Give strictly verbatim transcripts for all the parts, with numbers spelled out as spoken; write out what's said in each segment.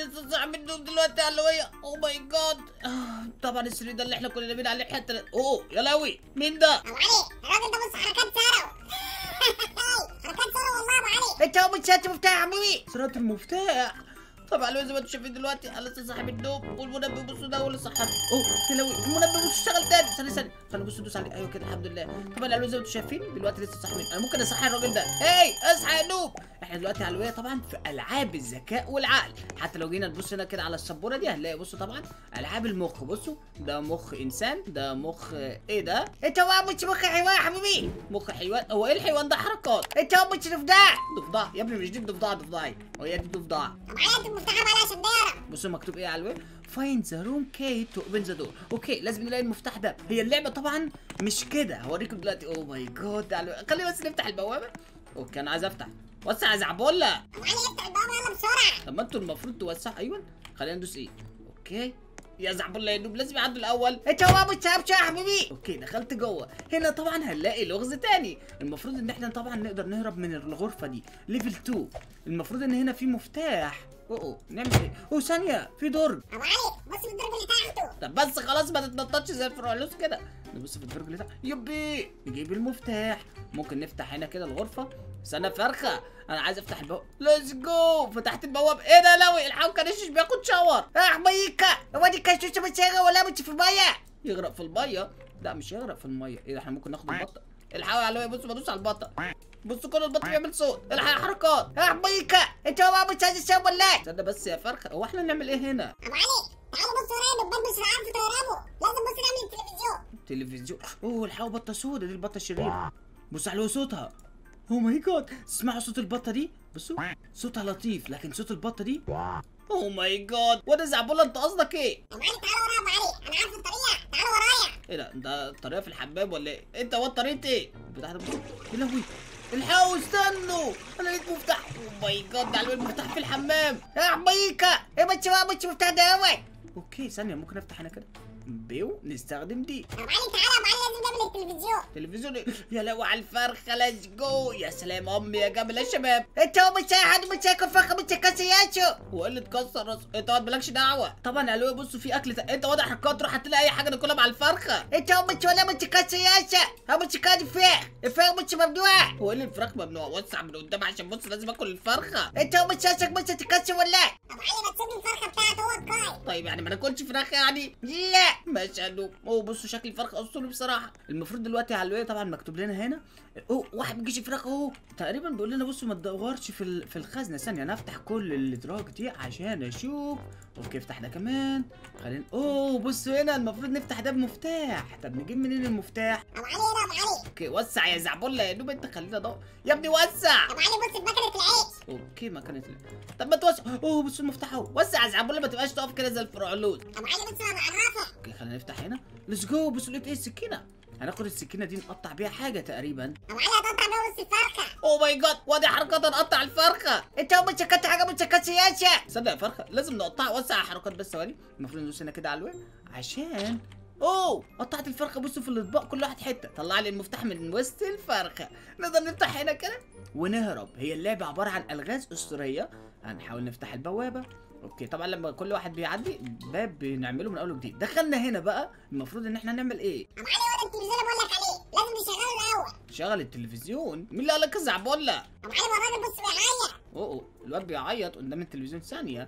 لسه صاحي من النوم دلوقتي يا علوية. اوه ماي جاد. طبعا السرير ده اللي احنا كنا نايمين عليه حتى. اوه يا لوي مين ده؟ ابو علي الراجل ده بص حركات ساره. حركات ساره والله يا ابو علي. انت هو مش شات مفتاح يا حبيبي. سرقة المفتاح. طبعا علوية زي ما انتم شايفين دلوقتي انا لسه صاحي من النوم والمنبه بصوا ده هو اللي صحاني. اوه يا لوي المنبه بصوا اشتغل تاني. ثانية ثانية خلينا بصوا ندوس عليه. ايوه كده الحمد لله. طبعا علوية زي ما انتم شايفين دلوقتي لسه صاحي من. انا ممكن اصحي الراجل ده. هاي اصحى يا نوب. احنا دلوقتي علوية طبعا في العاب الذكاء والعقل. حتى لو جينا نبص هنا كده على السبوره دي هنلاقي بصوا طبعا العاب المخ. بصوا ده مخ انسان ده مخ ايه ده؟ انت هو مش مخ حيوان يا حبيبي. مخ حيوان. هو ايه الحيوان ده؟ حركات. انت هو مش ضفدع. ضفدع يا ابني مش دي ضفدع ضفدعي. هو هي دي ضفدع. ابو علي انت المفتاح على عشان دايره. بصوا مكتوب ايه على الويب؟ فايند ذا روم كي تو اوبن ذا دور. اوكي لازم نلاقي المفتاح ده. هي اللعبه طبعا مش كده هوريكم دلوقتي. اوه ماي جاد على الويب. خلينا بس نفتح البوابه. اوكي انا عايز افتح. وسع يا زعبوله. ابو علي افتح الباب يلا بسرعه. طب ما انتوا المفروض توسعوا. ايوه خلينا ندوس ايه. اوكي يا زعبوله يا نوب لازم يعدوا الاول. انت هو مش شاب يا حبيبي. اوكي دخلت جوه. هنا طبعا هنلاقي لغز تاني. المفروض ان احنا طبعا نقدر نهرب من الغرفه دي ليفل اتنين. المفروض ان هنا في مفتاح. اوه نعمل ايه؟ اوه ثانيه في درج. ابو علي بص في الدرج اللي تحته. طب بس خلاص ما تتنططش زي الفرعلوس كده. نبص في الدرج اللي تحت. يبي نجيب المفتاح. ممكن نفتح هنا كده الغرفه. بس انا فرخه انا عايز افتح البوابه. ليتس جو. فتحت البوابه. ايه ده يا لوي الحاج كانش بياخد شاور. يا حبيبي هو دي كشوشه بتشغل ولا مش في الميه؟ يغرق في الميه؟ لا مش يغرق في الميه. ايه ده احنا ممكن ناخد البطه. الحقوا يا لوي بصوا بدوس على البطه. بصوا كل البط بيعمل صوت. الحق يا حركات. يا حبيبي انت هو مش عايز تسوي ولا؟ تصدق بس يا فرخه هو احنا نعمل ايه هنا؟ ابو علي تعالوا بصوا ورايا الباب مش عارف تهربوا. لازم بص نعمل التلفزيون. تلفزيون. اوه الحقوا بطه سودا دي البطه الشريره. بصوا على صوتها. اوه ماي جاد تسمعوا صوت البطه دي؟ بصوا صوتها لطيف لكن صوت البطه دي اوه ماي جاد. وده زعبوله انت قصدك ايه؟ ابو علي تعالوا ورايا. ابو علي انا عارف الطريقه تعالوا ورايا. ايه ده ده الطريقه في الحمام ولا ايه؟ انت هو طريقه ايه؟ البتاع ده بصوا. يا لهوي الحقوا استنوا انا لقيت مفتاح. اوه ماي جاد ده على المفتاح في الحمام. يا حبيبي ايه مش هو مش مفتاح ده هو. اوكي ثانيه ممكن افتح هنا كده. بيو نستخدم دي. ابو علي تعالى. ابو علي لازم نعمل التلفزيون. تلفزيون إيه؟ يا لهوي على الفرخه. ليتس جو. يا سلام امي يا جمال يا شباب. انت هو مش حد مش هياكل فرخه مش هيكسياته. هو ايه اللي اتكسر راسه؟ انت ما مالكش دعوه. طبعا يا لوي بصوا في اكل ت... انت واضح حركات تروح هات لي اي حاجه ناكلها مع الفرخه. انت هو مش ولا مش كسياته. هو مش كان فراخ. الفراخ مش ممنوع. هو ايه اللي الفراخ ممنوع؟ وسع من قدام عشان بص لازم اكل الفرخه. انت هو مش عايزك مش تكسر ولا؟ ابو علي ما تسيب لي الفرخه بتاعته هو القاي. طيب يعني ما ناكلش فراخ يعني؟ لا ماشي يا لوب. اوه بصوا شكل الفرخ اسطوري بصراحه. المفروض دلوقتي على الوية طبعا مكتوب لنا هنا اوه واحد بيجيش فراخ اهو. تقريبا بيقول لنا بصوا ما تدورش في ال... في الخزنه. ثانيه انا افتح كل الادراج دي عشان اشوف. اوكي افتح ده كمان. خلينا اوه بصوا هنا المفروض نفتح ده بمفتاح. طب نجيب منين المفتاح؟ ابو علي هنا. ابو علي اوكي وسع يا زعبله يا نوب انت خلينا ادور. يا ابني وسع. ابو علي بص في مكنه العيش. اوكي ما كانت. طب ما توسع. اوه بصوا المفتاح اهو. وسع يا زعبله ما تبقاش تقف كده زي الفرعلوس. ابو علي بص انا بعرفك. اوكي خلينا نفتح هنا. ليتس جو. بصوا لقيت ايه السكينه. هناخد السكينه دي نقطع بيها حاجه تقريبا. ابو علي هتقطع بيها وسط الفرخه. اوه ماي جاد وادي حركات نقطع الفرخه. انت هو مش كانت حاجه مش كسياته. صدق يا فرخه لازم نقطعها. وسع حركات بس ثواني. المفروض ندوس هنا كده على الوين عشان اوه قطعت الفرخه. بصوا في الاطباق كل واحد حته. طلع لي المفتاح من وسط الفرخه. نقدر نفتح هنا كده ونهرب. هي اللعبه عباره عن الغاز اسطوريه. هنحاول نفتح البوابه. اوكي طبعا لما كل واحد بيعدي باب بنعمله من اول وجديد. دخلنا هنا بقى المفروض ان احنا نعمل ايه؟ ابو علي هو ده التلفزيون اللي بقول لك عليه لازم نشغله الاول. شغل التلفزيون. مين اللي قال لك الزعبله؟ ابو علي ما الراجل بص بيعيط. اوه أوه، الواد بيعيط قدام التلفزيون ثانيه.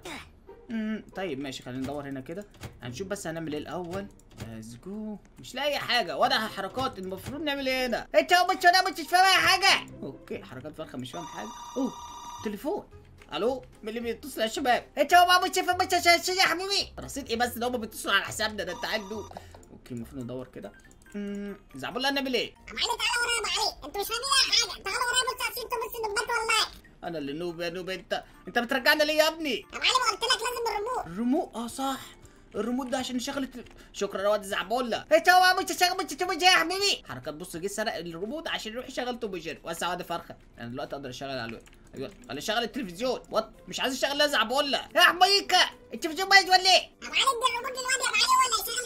امم طيب ماشي خلينا ندور هنا كده. هنشوف بس هنعمل ايه الاول. ليتس جو. مش لاقي حاجه ولا حركات. المفروض نعمل ايه هنا؟ انت هو مش ولا مش فاهم حاجه. اوكي حركات فرخه مش فاهم حاجه. اوه تليفون. الو مين اللي بيتصل يا شباب؟ انت هو مش فاهم مش يا حبيبي. رصيد ايه بس ده هم بيتصلوا على حسابنا ده انت عنده. اوكي المفروض ندور كده. امم زعبله نعمل ايه؟ ابو علي تعالى ورايا. ابو علي انتوا مش فاهمين اي حاجه. تعالوا ورايا بص عشان انتوا بس نبات والله. انا اللي نوب يا نوب. انت انت بترجعنا ليه يا ابني؟ ابو علي ما قلت لك لازم الريموت. الريموت اه صح. الريموت ده عشان نشغل التل... شكرا يا واد زعبله. انت هو مش شغال مش تبغى يا حبيبي. حركات بص جه سرق الريموت عشان يروح يشغل توم جيري. وسع واد فرخه. انا دلوقتي اقدر اشغل على الوقت. ايوه خلي اشغل التلفزيون. وات مش عايز اشغل لا زعبله. يا حبيبي التلفزيون بايظ ولا ايه؟ ابو علي ادي الريموت للواد. ابو علي هو اللي هيشغل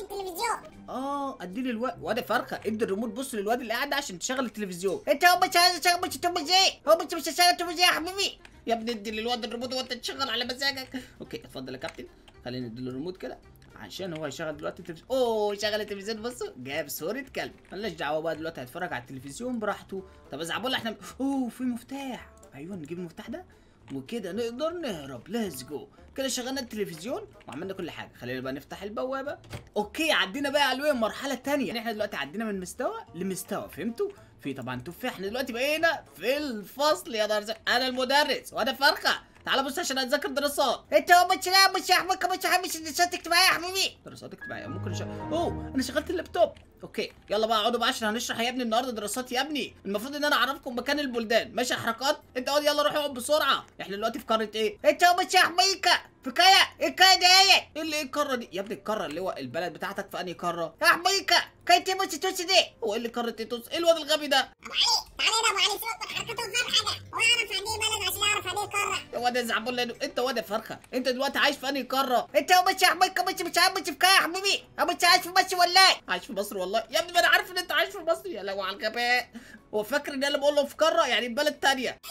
التلفزيون. اه ادي لي الواد واد فرخه، ادي الريموت بص للواد اللي قاعد عشان تشغل التلفزيون. انت هو مش عايز تشغل مش التلفزيون، هو مش مش هشغل التلفزيون يا حبيبي. يا ابني ادي للواد الريموت وانت تشغل على مزاجك. اوكي اتفضل يا كابتن، خلينا ندي له الريموت كده عشان هو يشغل دلوقتي التلفزيون. اوه شغل التلفزيون، بصوا جاب صورة كلب. مالناش دعوة بقى دلوقتي، هيتفرج على التلفزيون براحته. طب ازعبوا احنا اوه في مفتاح، ايوه نجيب المفتاح ده وكده نقدر نهرب. ليتس جو. كده شغلنا التلفزيون وعملنا كل حاجه. خلينا بقى نفتح البوابه. اوكي عدينا بقى على مرحله تانية، يعني احنا دلوقتي عدينا من مستوى لمستوى، فهمتوا؟ في طبعا تفاح. احنا دلوقتي بقينا في الفصل يا نهار. انا المدرس وانا فرخه. تعال بص عشان اتذاكر دراسات. انت هو مش لا مش يا حبيبي مش حبيبي دراسات اجتماعيه يا حبيبي. دراسات اجتماعيه ممكن شغ... اوه انا شغلت اللابتوب. اوكي يلا بقى اقعدوا بقى عشان هنشرح يا ابني النهارده دراسات. يا ابني المفروض ان انا اعرفكم مكان البلدان. ماشي يا حركات؟ انت اقعد يلا روح اقعد بسرعه. احنا دلوقتي في قاره ايه؟ انت هو مش يا حبيبي في كايا الكايا ديت. ايه اللي ايه القاره دي؟ يا ابني القاره اللي هو البلد بتاعتك في انهي قاره؟ يا حبيبي كايا تيموس توس دي. هو ايه اللي قاره تيتوس؟ ايه الواد الغبي ده؟ ابو علي تعالى هنا. ابو علي سيبك من حركته وفاهم حاجه، هو يعرف عن ايه بلد عشان يعرف عن ايه قاره. يا واد زعبول انت واد فرخه. انت دلوقتي عايش في انهي قاره؟ انت هو مش يا حبيبي مش مش عارف مش في كايا يا حبيبي، هو مش عايش في مصر ولا ايه؟ عايش في مصر والله يا ابني. ما انا عارف ان انت عايش في مصر. يا لو على الغباء. هو فاكر ان انا بقول له في قاره يعني في بلد تانيه.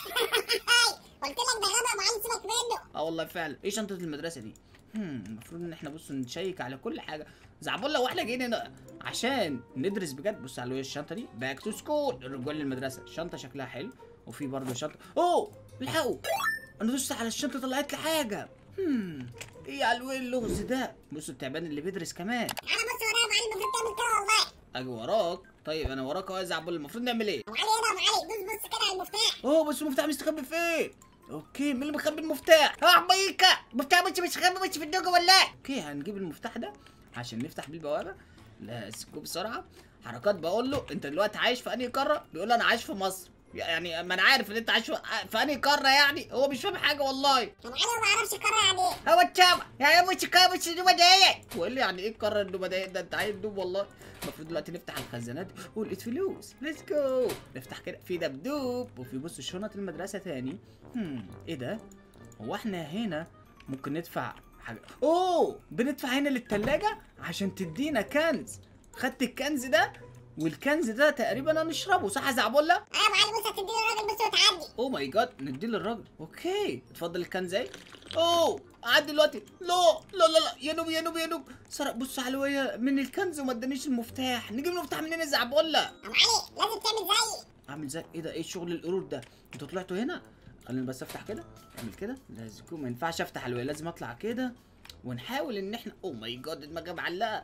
قلت لك ده غبي ابو علي، سيبك منه. اه والله فعلا. ايه شنطه المدرسه دي؟ هم المفروض ان احنا بص نشيك على كل حاجه. زعبولة واحنا جايين هنا عشان ندرس بجد. بص على الشنطه دي باك تو سكول، الرجوع للمدرسه. الشنطه شكلها حلو وفي برضه شنطه. اوه الحقوا انا دوست على الشنطه طلعت لي حاجه. هم ايه على الويل اللغز ده؟ بصوا التعبان اللي بيدرس كمان. تعالى بص ورايا ابو علي، المفروض تعمل كده والله. اجي وراك. طيب انا وراك اهو يا زعبولة. المفروض نعمل ايه؟ ابو علي هنا. ابو علي دوس بص كده على المفتاح. اوه بس المفتاح مستخبي فين؟ اوكي مين اللي مخبي المفتاح؟ يا حبيبي المفتاح مش مش خبي مش في الدوجه ولا ايه؟ اوكي هنجيب المفتاح ده عشان نفتح بيه البوابه. ليتس جو بسرعه. حركات بقول له انت دلوقتي عايش في انهي قاره؟ بيقول لي انا عايش في مصر. يعني ما انا عارف ان انت عايش في, في انهي قاره يعني. هو مش فاهم حاجه والله. ابو علي هو ما يعرفش قاره يعني ايه. هو التابع يعني مش كايا مش الدوجه ديت. هو قال لي يعني ايه القاره النوبه ده؟ ده انت عايز دوب والله. المفروض دلوقتي نفتح الخزانات ولقيت فلوس. ليتس جو. نفتح كده في دبدوب وفي بص شنط المدرسه تاني. هم ايه ده؟ هو احنا هنا ممكن ندفع حاجه. اوه بندفع هنا للتلاجة عشان تدينا كنز. خدت الكنز ده والكنز ده تقريبا هنشربه صح يا زعبولة؟ اه يا ابو علي بص هتدي للراجل بص وتعدي. اوه ماي جاد نديه للراجل. اوكي اتفضل الكنز اهي. اوه عدي دلوقتي. لا لا لا لا يا نوب يا نوب يا نوب. سرق بص علوية من الكنز وما ادانيش المفتاح. نجيب المفتاح منين يا زعبولة؟ ابو علي لازم تعمل زيي. اعمل زي ايه ده؟ ايه شغل القرود ده؟ انتوا طلعتوا هنا؟ خلينا بس افتح كده. اعمل كده. لازم ما ينفعش افتح الوية، لازم اطلع كده ونحاول ان احنا. اوه ماي جاد دماغي معلقه.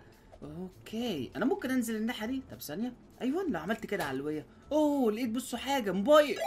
اوكي انا ممكن انزل الناحيه دي. طب ثانيه. ايوه لو عملت كده على الوية. اوه لقيت بصوا حاجه موبايل.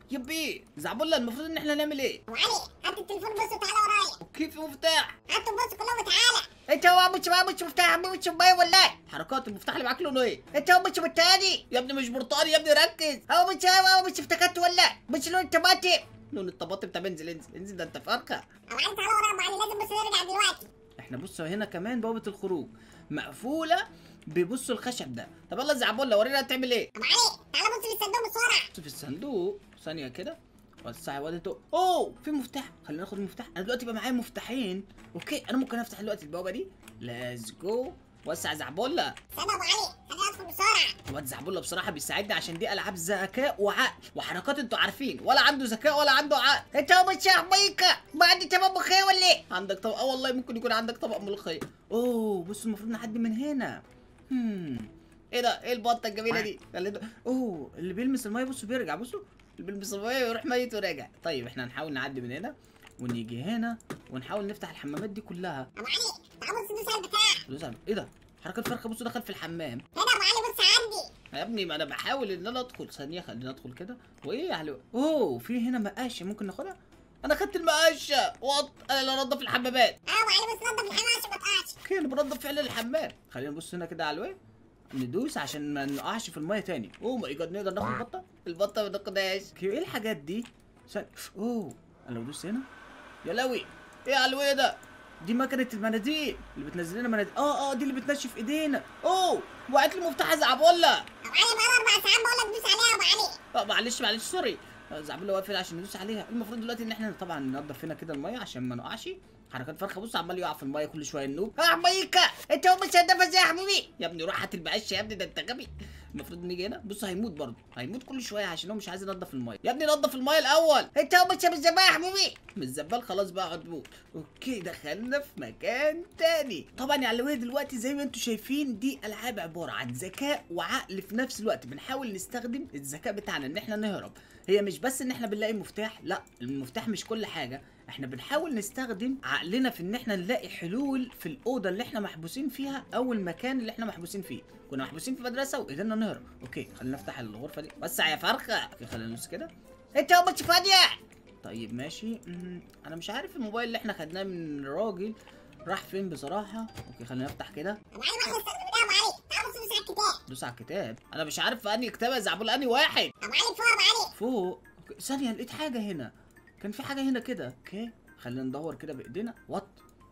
يبي زعبولة المفروض ان احنا نعمل ايه؟ ابو علي هات التليفون بص وتعالى ورايا. اوكي في مفتاح. هاتوا بص كلهم وتعالى. انت هو مش مش مفتاح يا حبيبي مش موبايل ولا ايه؟ حركات المفتاح اللي معاك لونه ايه؟ انت هو مش بالتاني. يا ابني مش برتقالي يا ابني ركز. هو مش هو مش افتكرت ولا ايه؟ مش لون الطماطم. لون الطماطم. طب انزل انزل انزل ده انت فرخه. ابو علي تعالى ورايا. ابو علي لازم بص نرجع دلوقتي. احنا بصوا هنا كمان بوابه الخروج مقفوله ببصوا الخشب ده. طب يلا زعبولة ورينا هتعمل ايه؟ ابو علي تعالى بص في الصندوق بسرعه. بص في الصندوق ثانيه كده. وسع وادته. اوه في مفتاح. خلينا ناخد المفتاح. انا دلوقتي بقى معايا مفتاحين. اوكي انا ممكن افتح دلوقتي البوابه دي. ليتس جو. وسع زعبولة. استنى ابو علي خليني ادخل بسرعه. الواد زعبولة بصراحه بيساعدني عشان دي العاب ذكاء وعقل وحركات. انتوا عارفين ولا عنده ذكاء ولا عنده عقل. انت هو مش يا حبيبي ما عندي طبق ملوخيه ولا ايه؟ عندك طبق. اه والله ممكن يكون عندك طبق ملوخيه. اوه بص المفروض نعدي من هنا. هم ايه ده؟ ايه البطه الجميله دي؟ خليته. اوه اللي بيلمس الميه بصوا بيرجع. بصوا اللي بيلمس الميه يروح ميت وراجع. طيب احنا هنحاول نعدي من هنا ونيجي هنا ونحاول نفتح الحمامات دي كلها. ابو علي تعالى بص دوس على البتاع. دوس على ايه ده؟ حركه فرخه. بصوا دخل في الحمام. هنا ابو علي بص عندي. يا ابني ما انا بحاول ان انا ادخل. ثانيه خلينا ادخل كده. وايه يا حلو. اوه في هنا مقاشه ممكن ناخدها. انا خدت المقاشه. وط انا اللي انضف الحمامات. اه ابو علي بص نضف الحمام عشان ما تقعش. اوكي انا بنضف فعلا الحمام. خلينا نبص هنا كده على الوين. ندوس عشان ما نقعش في الميه تاني. اوه ماي جاد نقدر ناخد البطه. البطه ما ناخدهاش. اوكي ايه الحاجات دي؟ ثانيه. اوه انا لو دوست هنا. يا لوي ايه على الوي ده؟ دي مكنه المناديل اللي بتنزل لنا مناديل. اه اه دي اللي بتنشف ايدينا. اوه وقعت لي مفتاح زعبولة. ابو علي بقى اربع ساعات بقول لك دوس عليها يا ابو علي. اه معلش معلش سوري. زعبله واقفين عشان ندوس عليها. المفروض دلوقتي ان احنا طبعا ننضف هنا كده الميه عشان ما نقعش. حركات فرخه بص عمال يقع في الميه كل شويه النوب. اه مايكا انت هو مش هدف ازاي يا حبيبي؟ يا ابني روح هات المقشه يا ابني، ده انت غبي. المفروض نيجي هنا بص هيموت برضه، هيموت كل شويه عشان هو مش عايز ينضف الميه. يا ابني نضف الميه الاول. انت هو مش بالزباله يا حبيبي؟ مش زبال خلاص بقى اقعد موت. اوكي دخلنا في مكان تاني. طبعا يا علوية دلوقتي زي ما انتم شايفين دي العاب عباره عن ذكاء وعقل في نفس الوقت. بنحاول نستخدم الذكاء بتاعنا ان احنا نهرب. هي مش بس ان احنا بنلاقي مفتاح، لا المفتاح مش كل حاجه، احنا بنحاول نستخدم عقلنا في ان احنا نلاقي حلول في الاوضه اللي احنا محبوسين فيها او المكان اللي احنا محبوسين فيه. كنا محبوسين في مدرسه وقدرنا نهرب. اوكي خلينا نفتح الغرفه دي. وسع يا فرخه. اوكي خلينا ندوس كده. انت هو مش فاضيه؟ طيب ماشي. مم، انا مش عارف الموبايل اللي احنا خدناه من الراجل راح فين بصراحه. اوكي خلينا نفتح كده. ابو علي ما احنا استخدمناه ابو علي. تعال بص على الكتاب. دوس على الكتاب. انا مش عارف في انهي كتاب يا زعبول، انهي واحد. ابو علي فوق ابو علي. فوق. اوكي ثانيه لقيت حاجه هنا. كان في حاجه هنا كده. اوكي خلينا ندور كده بايدينا. وات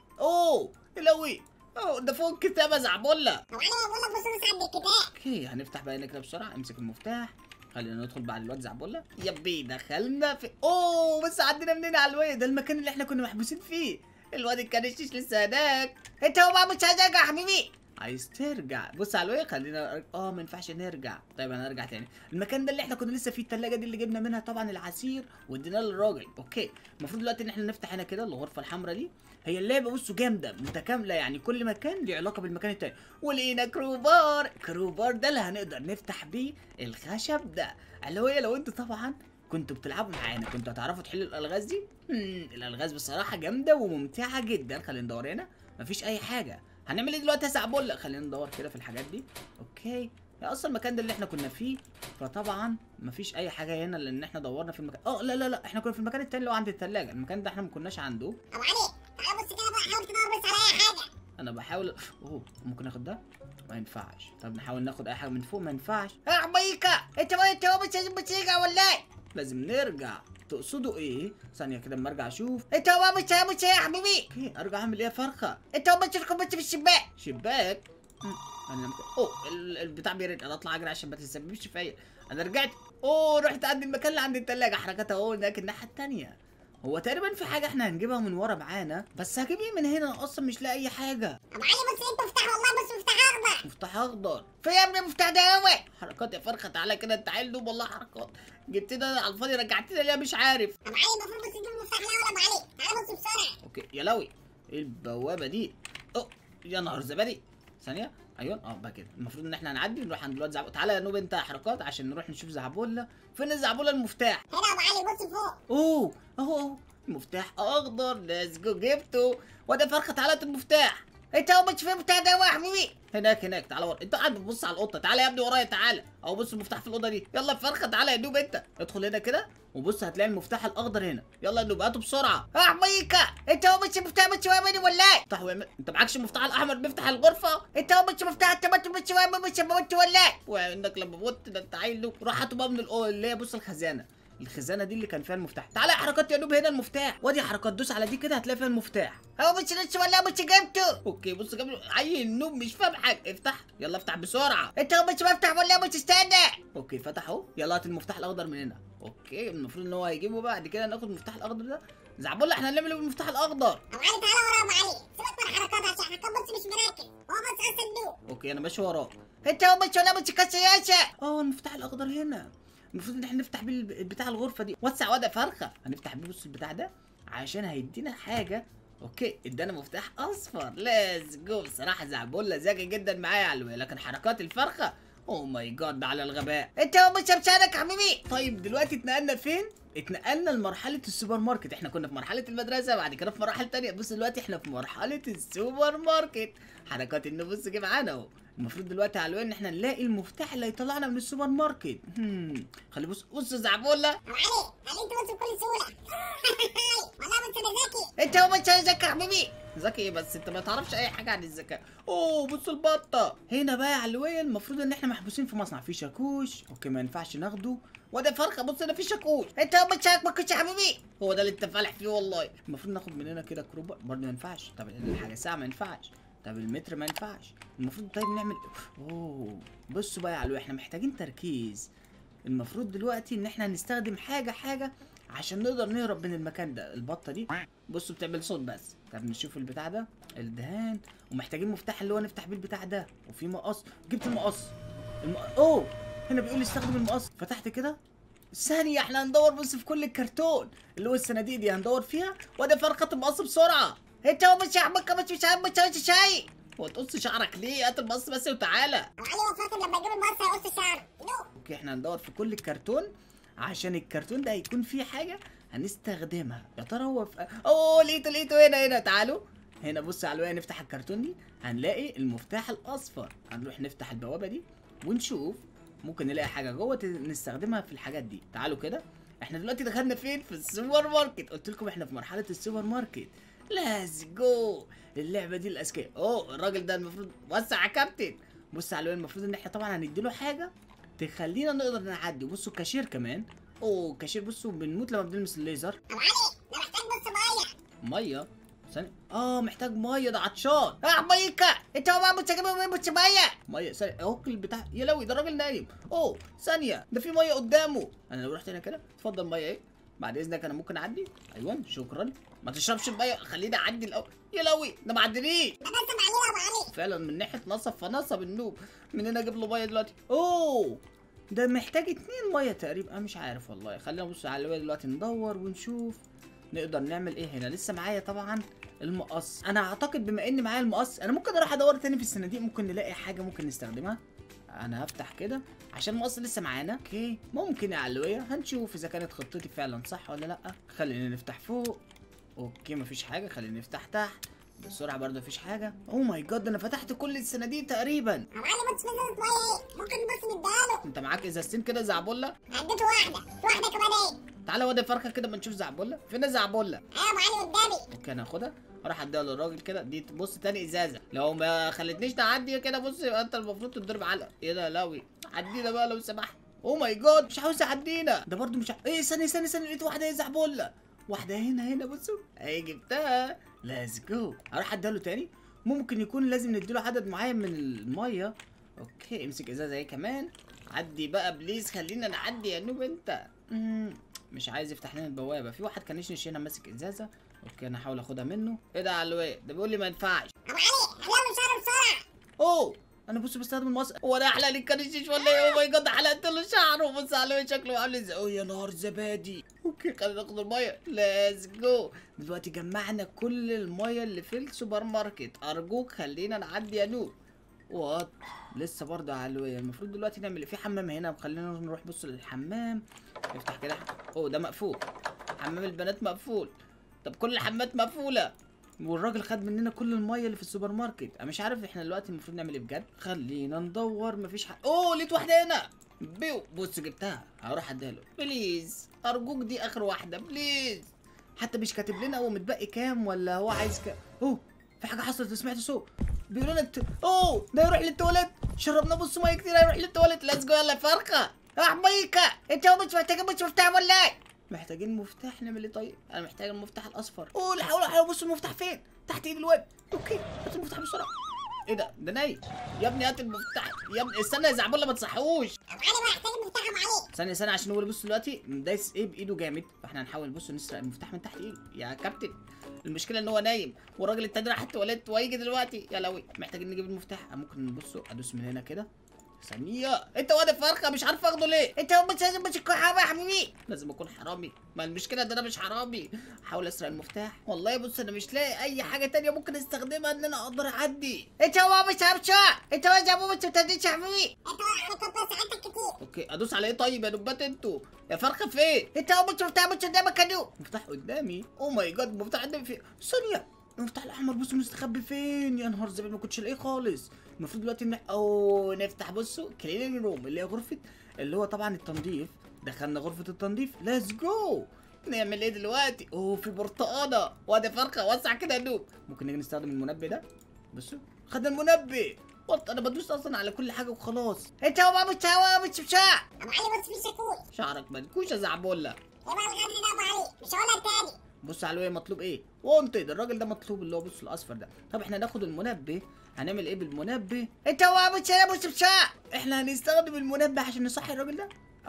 اوه الوي. اوه ده فوق الكتاب يا زعبوله. ابو علي بقول لك بص بص عند الكتاب. اوكي هنفتح بقى هنا كده بسرعه. امسك المفتاح. خلينا ندخل بعد الواد زعبوله. يبي دخلنا في اوه بس عدينا منين على الواد ده المكان اللي احنا كنا محبوسين فيه. الواد الكنشيش لسه هناك. انت هو بقى مش عايز ارجع يا حبيبي؟ عايز ترجع. بص على الواد خلينا اه ما ينفعش نرجع. طيب انا هرجع تاني. المكان ده اللي احنا كنا لسه فيه الثلاجه دي اللي جبنا منها طبعا العصير واديناه للراجل. اوكي المفروض دلوقتي ان احنا نفتح هنا كده الغرفه الحمراء دي. هي اللعبه بصوا جامده متكامله يعني كل مكان له علاقه بالمكان التاني. ولقينا كروبار. كروبار ده اللي هنقدر نفتح بيه الخشب ده. اللي هو لو انتوا طبعا كنتوا بتلعبوا معانا كنتوا هتعرفوا تحلوا الالغاز دي. امم الالغاز بصراحه جامده وممتعه جدا. خلينا ندور هنا. مفيش اي حاجه. هنعمل ايه دلوقتي يا زعبول؟ خلينا ندور كده في الحاجات دي. اوكي يا اصلا المكان ده اللي احنا كنا فيه فطبعا مفيش اي حاجه هنا لان احنا دورنا في المكان. اه لا لا لا احنا كنا في المكان التاني اللي هو عند الثلاجه. المكان ده احنا ما كناش عنده. ابو علي تعال بص كده بقى حاول تدور بس على اي حاجه. انا بحاول. اوه ممكن ناخد ده؟ ما ينفعش. طب نحاول ناخد اي حاجه من فوق. ما ينفعش. اه مايكا انت هو انت هو مش عايز ترجع ولا ايه؟ لازم نرجع. تقصدوا ايه؟ ثانيه كده اما ارجع اشوف. انت هو مش عايز مش يا حبيبي؟ اوكي ارجع اعمل ايه يا فرخه؟ انت هو مش تركب بس في الشباك؟ شباك. مم، انا ممكن... اوه ال- البتاع بيرن. انا اطلع اجري عشان ما تسببش فيا. انا رجعت. اوه رحت عند المكان اللي عند الثلاجه. حركتها اهو هناك الناحيه الثانيه. هو تقريبا في حاجه احنا هنجيبها من ورا معانا بس هجيب ايه من هنا؟ أنا اصلا مش لاقي اي حاجه. ابو علي بص انت مفتاح والله بص مفتاح اخضر. مفتاح اخضر. في يا ابني المفتاح ده هو. حركات يا فرخه تعالى كده انت عيل دوب والله. حركات جبتنا على الفاضي رجعتنا ليه مش عارف. ابو علي المفروض بص تجيب المفتاح الاول. ابو علي تعال بص بسرعه. اوكي يا لوي ايه البوابه دي؟ اوه يا نهار زبادي. ثانيه ايوه اه بقى كده. المفروض ان احنا هنعدي نروح عند الواد زعبول. تعالى يا نوب انت حركات عشان نروح نشوف زعبوله. فين الزعبوله؟ المفتاح هنا ابو علي بص فوق. اوه اهو اهو المفتاح اخضر. ليتس جو جبته. وده فرخه تعالى هات المفتاح. انت هو مش في المفتاح ده هو يا حبيبي؟ هناك هناك تعالى ورا. انت قاعد بتبص على القطه. تعالى يا ابني ورايا تعالى. اهو بص المفتاح في الاوضه دي. يلا يا فرخه تعالى يا نوب انت. ادخل هنا كده وبص هتلاقي المفتاح الاخضر هنا. يلا يا نوب هاته بسرعه. اه مايكا انت هو مش المفتاح مش وامني ولا ايه؟ افتح ويعمل. انت معكش المفتاح الاحمر بيفتح الغرفه؟ انت هو مش مفتاح انت مش وامني مش موت ولا ايه؟ وانك لما موت ده انت عيل نوب. روح هاته بقى من الأو- اللي هي بص الخزانه. الخزانه دي اللي كان فيها المفتاح. تعالى يا حركات يا نوب هنا المفتاح. وادي حركات دوس على دي كده هتلاقي فيها المفتاح. هو مش لسه ولا مش جبته؟ اوكي بص جاب عيل نوب مش فاهم حاجه. افتح يلا افتح بسرعه. انت هو مش مفتح ولا مش استنى؟ اوكي فتح اهو. يلا هات المفتاح الاخضر من هنا. اوكي المفروض ان هو هيجيبه بعد كده ناخد المفتاح الاخضر ده. زعبول احنا هنعمل ايه بالمفتاح الاخضر؟ ابو علي تعالى ورا ابو علي. سيبك من الحركات عشان حركات بص مش مراكب. هو بص على الصندوق. اوكي انا ماشي وراه. انت هو مش ولا مش كسياسه؟ اه المفتاح الاخضر هنا. المفروض ان احنا نفتح بيه الب- بتاع الغرفه دي. وسع وضع فرخه. هنفتح بيه بص البتاع ده عشان هيدينا حاجه. اوكي ادانا مفتاح اصفر. ليتس جو. بصراحه زعبوله ذكي جدا معايا على الوي. لكن حركات الفرخه اوه ماي جاد على الغباء. انت هو مش مساعدك يا حبيبي؟ طيب دلوقتي اتنقلنا فين؟ اتنقلنا لمرحلة السوبر ماركت. احنا كنا في مرحلة المدرسة بعد كده في مراحل تانية. بص دلوقتي احنا في مرحلة السوبر ماركت. حركات النفس جه معانا اهو. المفروض دلوقتي على الوين ان احنا نلاقي المفتاح اللي هيطلعنا من السوبر ماركت. هم. خلي بص بص زعبولة. ابو علي خليه انت بص بكل سهوله. والله بص انا ذكي. انت هو مش عايزك يا حبيبي؟ ذكي ايه بس؟ انت ما تعرفش اي حاجة عن الذكاء. اوه بص البطة. هنا بقى على الوين المفروض ان احنا محبوسين في مصنع فيه شاكوش. اوكي ما ينفعش ناخده. وده فرخة بص هنا في شاكوش. انت هو مش عاجبك يا حبيبي؟ هو ده اللي انت فالح فيه والله. المفروض ناخد من هنا كده كروبر برضه ما ينفعش. طب الحاجه ساعه ما ينفعش. طب المتر ما ينفعش. المفروض طيب نعمل اوه بصوا بقى يا علوي احنا محتاجين تركيز. المفروض دلوقتي ان احنا هنستخدم حاجه حاجه عشان نقدر نهرب من المكان ده. البطه دي بصوا بتعمل صوت بس. طب نشوف البتاع ده، الدهان، ومحتاجين مفتاح اللي هو نفتح بيه البتاع ده، وفي مقص. جبت المقص. الم... اوه هنا بيقول لي استخدم المقص. فتحت كده. ثانيه احنا هندور بص في كل الكرتون اللي هو الصناديق دي هندور فيها، وادي فرقه المقص بسرعه. انت هو مش عمك مش مش عارف مش شاي. هو تقص شعرك ليه؟ هات المقص بس وتعالى. ابو علي هو فاكر لما يجيب المقص هيقص شعره. اوكي احنا هندور في كل الكرتون عشان الكرتون ده هيكون فيه حاجه هنستخدمها. يا ترى هو في... اوه لقيته لقيته هنا هنا. تعالوا هنا بص على الواقع. نفتح الكرتون دي هنلاقي المفتاح الاصفر. هنروح نفتح البوابه دي ونشوف ممكن نلاقي حاجه جوه نستخدمها في الحاجات دي. تعالوا كده. احنا دلوقتي دخلنا فين؟ في السوبر ماركت. قلت لكم احنا في مرحله السوبر ماركت. ليتس جو. اللعبه دي الاذكياء. اوه الراجل ده المفروض وسع يا كابتن. بص على الواقع. المفروض ان احنا طبعا هنديله حاجه تخلينا نقدر نعدي. بصوا كاشير كمان. اوه كاشير بصوا بنموت لما بنلمس الليزر. ابو علي ده محتاج بص ميه. ميه ثانية. اه محتاج ميه. ده عطشان. اه ميكا انت هو مش جايب مش ميه. ميه ثانية. اهو البتاع. يا لوي ده راجل نايم. اوه ثانية ده في ميه قدامه. انا لو رحت هنا كده اتفضل ميه ايه؟ بعد اذنك انا ممكن اعدي؟ ايوه شكرا. ما تشربش الميه خليني اعدي الاول. يا لوي ده ما عدنيش. ده نصب علينا يا ابو علي. فعلا من ناحيه نصب فنصب النوب. من هنا اجيب له ميه دلوقتي. اوه ده محتاج اتنين ميه تقريبا. انا مش عارف والله. خلينا نبص على الواد دلوقتي ندور ونشوف نقدر نعمل ايه هنا. لسه معايا طبعا المقص. انا اعتقد بما ان معايا المقص انا ممكن اروح ادور تاني في الصناديق. ممكن نلاقي حاجه ممكن نستخدمها. انا هفتح كده عشان المقص لسه معانا. اوكي ممكن يا علويه. هنشوف اذا كانت خطتي فعلا صح ولا لا. خلينا نفتح فوق. اوكي مفيش حاجه. خلينا نفتح تحت بسرعه. برضه مفيش حاجه. اوه ماي جاد انا فتحت كل الصناديق تقريبا. ابو علي بص في ازازه ميه ايه؟ ممكن نبص نديها له. انت معاك ازازتين كده زعبله؟ عديته واحده، في واحده كمان ايه؟ تعالى وادي فرخه كده ما نشوف زعبله. فين زعبله؟ ايوه ابو علي قدامي. اوكي انا هاخدها اروح اديها للراجل كده. دي تبص تاني ازازه. لو ما خلتنيش تعدي كده بص يبقى انت المفروض تضرب علقه. ايه ده لوي عدينا بقى لو سمحت. اوه ماي جاد مش عاوز يعدينا. ده برضه مش ع... ايه ثانيه ثانيه ثانيه لقيت واحده ايه زعبله. واحده هنا هنا بصوا اهي جبتها. ليتس جو. اروح اديها له تاني. ممكن يكون لازم نديله عدد معين من الميه. اوكي امسك ازازه اهي كمان. عدي بقى بليز خلينا نعدي يا نوب انت. مم. مش عايز يفتح لنا البوابه. في واحد كان يشنش هنا ماسك ازازه. اوكي انا هحاول اخدها منه. ايه ده يا علوي؟ ده بيقول لي ما ينفعش. ابو علي احلى له شعره بسرعه. اوه انا بص بستخدم المص. هو ده احلى لي كرشيش ولا ايه؟ اوه ماي جاد حلقت له شعره. بص على شكله عامل ازاي. اوه يا نهار زبادي. اوكي خلينا ناخد الميه. ليتس جو. دلوقتي جمعنا كل الميه اللي في السوبر ماركت. ارجوك خلينا نعدي يا نوب. وات لسه برضه علوية. المفروض دلوقتي نعمل في حمام هنا. خلينا نروح بص للحمام. افتح كده. اوه ده مقفول. حمام البنات مقفول. طب كل الحمامات مقفوله. والراجل خد مننا كل الميه اللي في السوبر ماركت. انا مش عارف احنا دلوقتي المفروض نعمل ايه بجد. خلينا ندور. مفيش حاجه. اوه لقيت واحده هنا. بيو بص جبتها. هروح اديها له. بليز ارجوك دي اخر واحده بليز. حتى مش كاتب لنا هو متبقي كام ولا هو عايز كام. اوه في حاجه حصلت. سمعت صوت بيقولوا لنا الت... اوه ده يروح للتواليت. شربنا بص ميه كتير هيروح للتواليت. ليتس جو يلا يا فرخه. اه ميكا انت هو مش محتاج مش مفتاح ولا ايه؟ محتاجين مفتاح. نعمل ايه طيب؟ انا محتاج المفتاح الاصفر. اوه لا حول ولا قوه. بص المفتاح فين؟ تحت ايد الواد. اوكي هات المفتاح بسرعه. ايه ده؟ ده نايم يا ابني. هات المفتاح يا ابني. استنى يا زعبله ما تصحوش. ابو علي بقى محتاج المفتاح ابو علي. ثانيه ثانيه عشان هو اللي بص دلوقتي دايس ايه بايده جامد. فاحنا هنحاول بص نسرق المفتاح من تحت ايده يا كابتن. المشكله ان هو نايم والراجل التاني راح التواليت وهيجي دلوقتي. يا لوي محتاجين نجيب المفتاح. ممكن نبصوا ادوس من هنا كده. ثانيه. انت واد فرخه مش عارف اخده ليه؟ انت هو مش لازم مش تكون حرامي يا حبيبي. لازم اكون حرامي. ما المشكله ده انا مش حرامي. حاول اسرق المفتاح. والله بص انا مش لاقي اي حاجه تانية ممكن استخدمها ان انا اقدر اعدي. انت هو مش عارف. انت هو زي ابو مش بتديش يا حبيبي. انت واقع على ساعتك كتير. اوكي ادوس على ايه طيب يا نبات انتوا؟ يا فرخه فين؟ انت هو مش مفتاح مش قدامك يا نوب. مفتاح قدامي. اوه ماي جاد مفتاح قدامي فين؟ ثانيه. المفتاح الاحمر بصوا مستخبي فين. يا نهار زبادي ما كنتش لاقيه خالص. المفروض دلوقتي ان او نفتح بصوا كليننج روم اللي هي غرفه اللي هو طبعا التنظيف. دخلنا غرفه التنظيف. ليتس جو. نعمل ايه دلوقتي؟ اوه في برتقانه. وادي فرخه وسع كده يا نوب. ممكن نيجي نستخدم المنبه ده. بصوا خدنا المنبه. وات انا بدوس اصلا على كل حاجه وخلاص. انت هو مش هو مش مش ابو علي بص في شاكوش. شعرك منكوش يا زعبله. ايه بقى الغدر ده ابو علي؟ مش هقولها تاني. بص على ايه مطلوب ايه؟ وانتد الراجل ده مطلوب اللي هو بص الاصفر ده. طب احنا ناخد المنبه. هنعمل ايه بالمنبه؟ انت هو مش مش مش احنا هنستخدم المنبه عشان نصحي الراجل ده.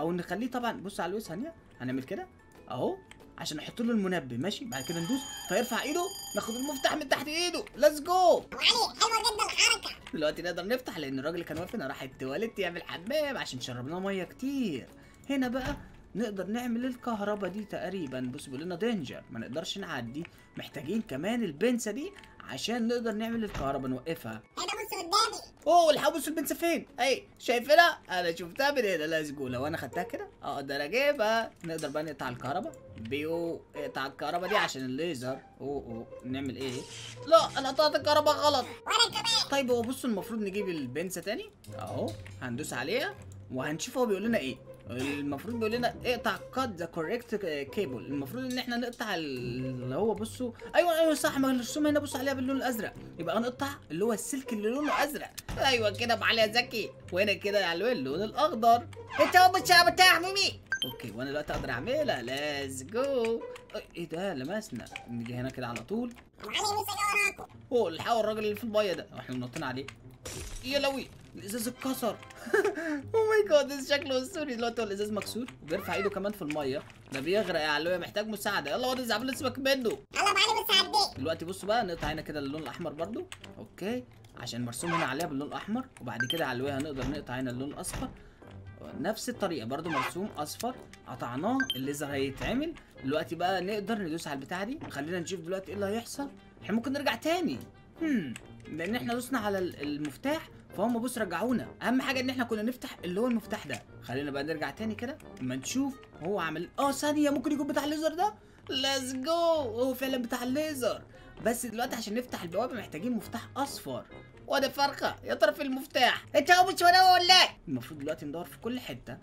او نخليه طبعا. بص على الوي ثانيه هنعمل كده اهو عشان نحط له المنبه ماشي. بعد كده ندوس فيرفع ايده، ناخد المفتاح من تحت ايده. ليتس جو. ابو علي حلوه جدا الحركه. دلوقتي نقدر نفتح لان الراجل اللي كان واقف هنا راح التواليت يعمل حمام عشان شربناه ميه كتير. هنا بقى نقدر نعمل الكهرباء دي تقريبا. بص بيقول لنا دينجر ما نقدرش نعدي، محتاجين كمان البنسه دي عشان نقدر نعمل الكهرباء نوقفها. هنا بص قدامي. اوه الحقوا بصوا البنسه فين؟ اي شايفينها؟ انا شفتها من هنا. لازم جو لو انا خدتها كده اقدر اجيبها. نقدر بقى نقطع الكهرباء. بيو اقطع الكهرباء دي عشان الليزر. اوه اوه نعمل ايه؟ لا انا قطعت الكهرباء غلط. وانا كمان. طيب هو بصوا المفروض نجيب البنسه تاني اهو، هندوس عليها وهنشوف هو بيقول لنا ايه. المفروض بيقول لنا اقطع كات ذا كوريكت كيبل. المفروض ان احنا نقطع اللي هو بصوا ايوه ايوه صح مرسوم هنا. بصوا عليها باللون الازرق، يبقى هنقطع اللي هو السلك اللي لونه ازرق. ايوه كده ابو علي يا زكي. وهنا كده على اللون الاخضر. انت هو مش بتاع ميمي. اوكي وانا دلوقتي اقدر اعملها. ليتس جو. ايه ده لمسنا. نيجي هنا كده على طول. ابو علي لسه جاي وراكم. اوه الحقوا الراجل اللي في الميه ده احنا نطينا عليه. يا لوي الازاز اتكسر. اوه ماي جاد شكله اسطوري. دلوقتي هو الازاز مكسور وبيرفع ايده كمان في الميه. ده بيغرق يا علوية محتاج مساعده. يلا واد الزعبان سيبك منه. يلا ابو علي بس عديت. دلوقتي بصوا بقى نقطع هنا كده اللون الاحمر برضو. اوكي عشان مرسوم هنا عليها باللون الاحمر. وبعد كده علوية هنقدر نقطع هنا اللون الاصفر نفس الطريقه برضو مرسوم اصفر. قطعناه الليزر هيتعمل. دلوقتي بقى نقدر ندوس على البتاعه دي. خلينا نشوف دلوقتي ايه اللي هيحصل. احنا ممكن نرجع تاني هم لان احنا دوسنا على المفتاح فهم بص رجعونا. اهم حاجه ان احنا كنا نفتح اللي هو المفتاح ده. خلينا بقى نرجع تاني كده اما نشوف هو عمل اه ثانيه ممكن يكون بتاع الليزر ده. ليتس جو. هو فعلا بتاع الليزر. بس دلوقتي عشان نفتح البوابه محتاجين مفتاح اصفر. وده فرخه يا ترى في المفتاح. انت هو مش وانا ولا المفروض دلوقتي ندور في كل حته.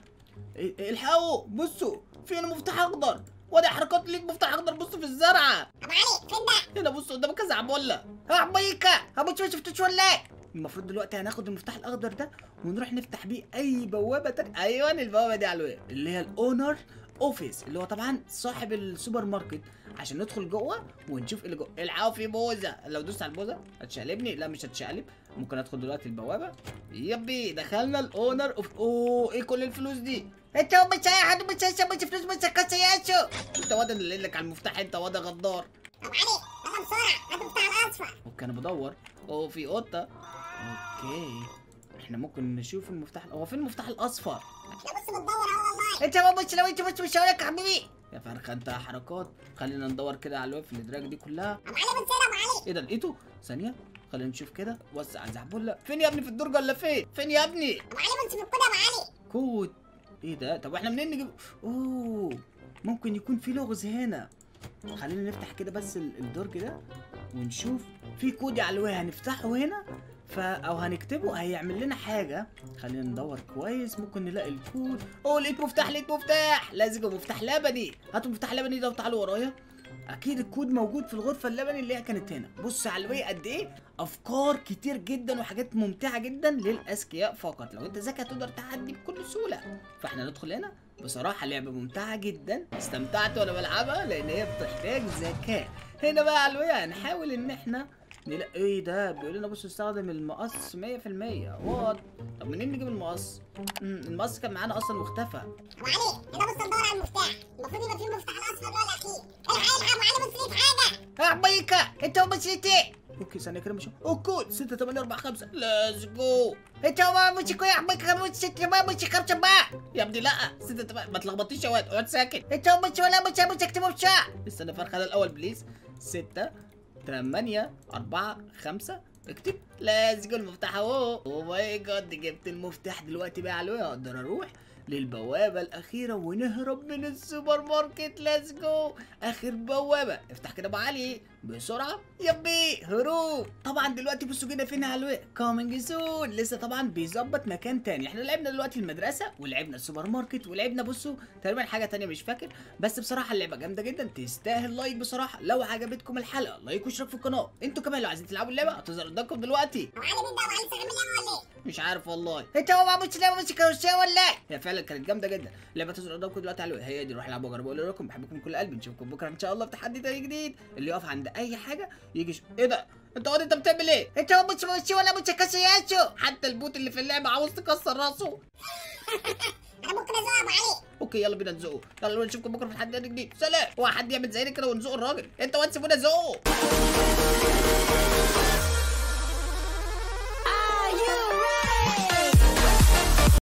الحقوا بصوا في هنا مفتاح اخضر. وده حركات ليك مفتاح اخضر. بصوا في الزرعه. ابو علي فين ده؟ هنا بصوا قدامك كذا عبوله. عبيكا هو مش ما شفتوش ولا. المفروض دلوقتي هناخد المفتاح الاخضر ده ونروح نفتح بيه اي بوابه تانية. ايوه البوابه دي على الويب اللي هي الاونر اوفيس اللي هو طبعا صاحب السوبر ماركت عشان ندخل جوه ونشوف اللي جوه. الحقوا في بوزه. لو دوست على البوزه هتشقلبني. لا مش هتشقلب. ممكن ادخل دلوقتي البوابه. يبي دخلنا الاونر اوف. اوه ايه كل الفلوس دي؟ انت هو مش اي حد مش هيسمي فلوس مش هكسياسو. انت واد اللي قايل لك على المفتاح. انت واد غدار. ابو علي يلا بسرعه هات المفتاح الاصفر. اوكي انا بدور. اوه في قطه. اوكي احنا ممكن نشوف المفتاح. هو فين المفتاح الاصفر؟ احنا بص بندور اهو والله. انت هو مش لو انت مش مش هقولك يا حبيبي. يا فرخه انت حركات. خلينا ندور كده على الويب في الادراج دي كلها. ابو علي بص هنا ابو علي. ايه ده لقيته؟ ثانيه خلينا نشوف كده. وسع الزعبله. فين يا ابني في الدرج ولا فين؟ فين يا ابني؟ ابو علي بص في الكود يا ابو علي. كود ايه ده؟ طب احنا منين نجيب؟ اوه ممكن يكون في لغز هنا. خلينا نفتح كده بس الدرج ده ونشوف في كود على الويب هنفتحه هنا ف او هنكتبه هيعمل لنا حاجه. خلينا ندور كويس ممكن نلاقي الكود. اوه لقيت مفتاح لقيت مفتاح. لازم مفتاح لبني. هاتوا مفتاح لبني ده وتعالوا ورايا. اكيد الكود موجود في الغرفه اللبني اللي هي كانت هنا. بص على الوي قد ايه افكار كتير جدا وحاجات ممتعه جدا للاذكياء فقط. لو انت ذكي هتقدر تعدي بكل سهوله. فاحنا ندخل هنا. بصراحه لعبه ممتعه جدا. استمتعت وانا بلعبها لان هي بتحتاج ذكاء. هنا بقى على الوي هنحاول ان احنا نلاقي ايه ده. بيقول لنا بصوا استخدم المقص مية في المية. وات طب منين نجيب المقص؟ امم المقص كان معانا اصلا واختفى. ابو علي هنا بص ندور على المفتاح. المفروض يبقى فيه المفتاح الاصفر اللي هو الاخير. الحق الحق ابو علي بص لقيت حاجه. عبيكا انت هو مش ايه. اوكي ثانيه كده مش اوه كود ستة تمانية أربعة خمسة. ليتس جو. انت هو مش كويس عبيكا مش ست ما مش خمسة بقى. يا ابني لا ستة تمانية ما تلخبطيش يا واد. اقعد ساكت. انت هو مش ولا مش مش اكتبه بشاء. استنى فرخه الاول بليز. ستة تمانية أربعة خمسة اكتب. ليتس جو المفتاح اهو. اوه ماي جاد جبت المفتاح. دلوقتي بقى على اقدر اروح للبوابة الأخيرة ونهرب من السوبر ماركت. ليتس جو. آخر بوابة. افتح كده أبو علي بسرعة. يبي هروب. طبعا دلوقتي بصوا كده فين على الوقت. كامينج سون. لسه طبعا بيظبط مكان تاني. احنا لعبنا دلوقتي المدرسة ولعبنا السوبر ماركت ولعبنا بصوا تقريبا حاجة تانية مش فاكر. بس بصراحة اللعبة جامدة جدا تستاهل لايك بصراحة. لو عجبتكم الحلقة لايك واشتراك في القناة. انتوا كمان لو عايزين تلعبوا اللعبة هتظهر قدامكم دلوقتي. ابو علي مين ده؟ ابو علي سلام عليكم ولا ايه؟ مش عارف والله. انت هو مش لا مش كروشيه ولا. هي فعلا كانت جامده جدا. اللعبه تظهر قدامكم دلوقتي على الوقت. هي دي روح العبوا وجربوا. اقول لكم بحبكم من كل قلبي. نشوفكم بكره ان شاء الله في تحدي تاني جديد. اللي يقف عند اي حاجه يجي ش... ايه ده؟ انت واد انت بتعمل ايه؟ انت هو مش مش ولا مش كروشيه. حتى البوت اللي في اللعبه عاوز تكسر راسه. انا ممكن ازوق ابو علي. اوكي يلا بينا نزقه، يلا نشوفكم بكره في الحداد الجديد، سلام. هو حد يعمل زينا كده ونزق الراجل؟ انت واد سيبونا نزقه.